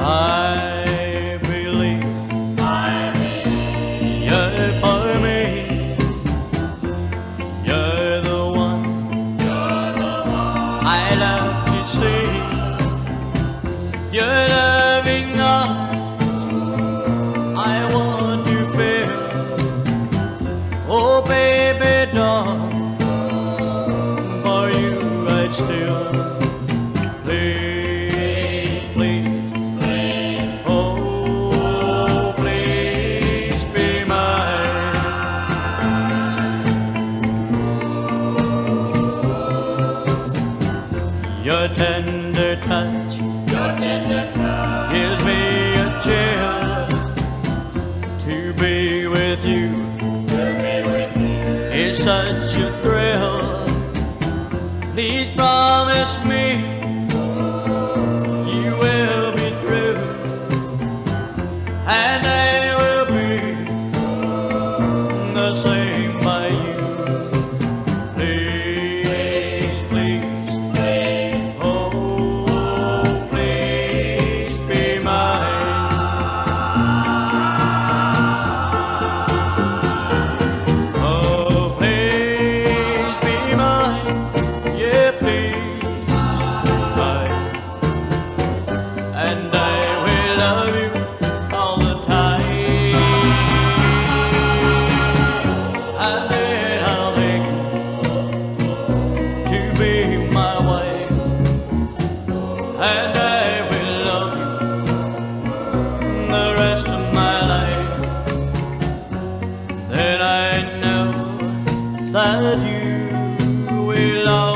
I believe you're for me. You're the one I love to see. You're loving arms I want to feel. Oh baby doll, for you I'd still please, please, oh please be mine. Your tender touch gives me a chill. To be with you is such a thrill. Please promise me you will be true, and I will be the same by you. Please, please, oh please be mine. Oh please be mine, yeah please mine. And I will love you all the time, and then I'll make to be my wife, and I will love you the rest of my life. Then I know that you will always